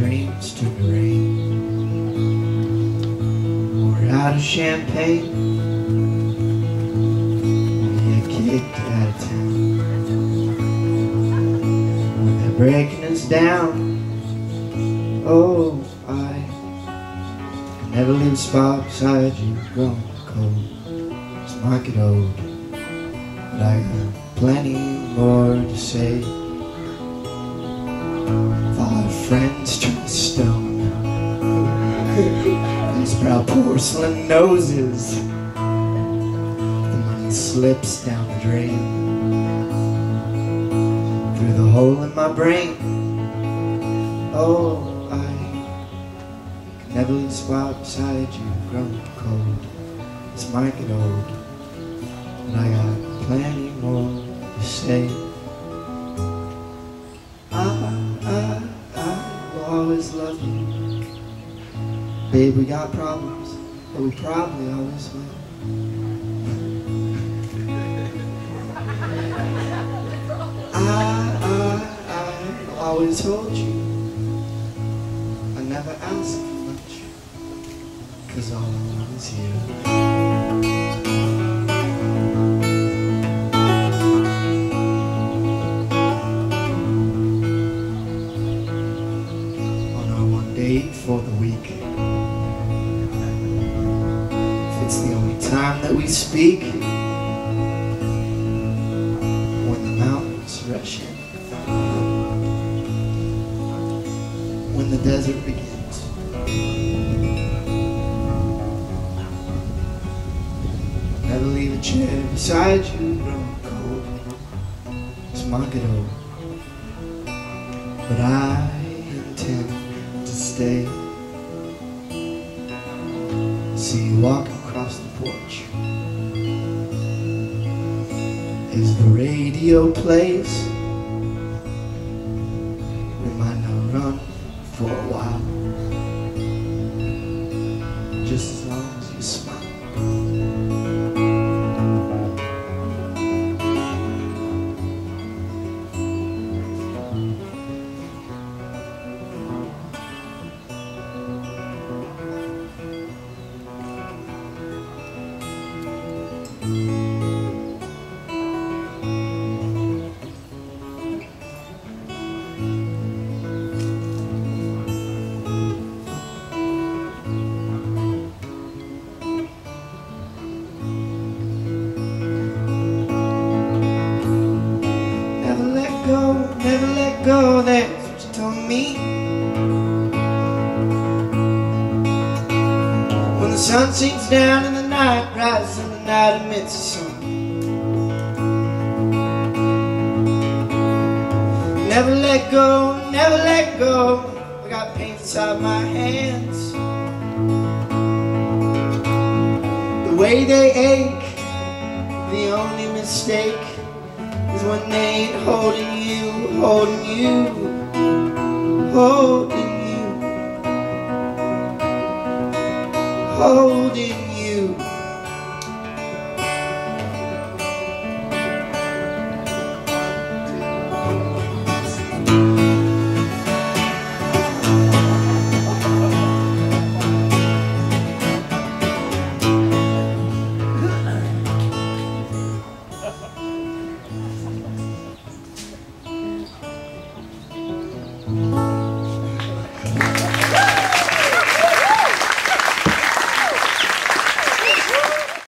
dreams turn to rain. We're out of champagne, we get kicked out of town. When they're breaking us down, oh, I can never leave a spot beside you. Growing cold, this market old, but I got plenty more to say. If all our friends turn to stone, these proud porcelain noses, the money slips down the drain, through the hole in my brain. Oh, I can never leave a spot beside you. Growing cold, this market old, but I got plenty more to say. I will always love you. Babe, we got problems, but we probably always will. I'll always hold you. I never ask for much, 'cause all I want is you. For the week, if it's the only time that we speak, when the mountains rush in, when the desert begins, never leave a chair beside you. Growing cold, it's market old, but I intend to stay. See you walk across the porch as the radio plays. We might not run for a while, just as long as you smile. Never let go, that's what you told me. When the sun sinks down and the night rises and the night emits the sun. Never let go, never let go. I got pain inside my hands. The way they ache, the only mistake is when they ain't holding you, holding you, holding you, holding you.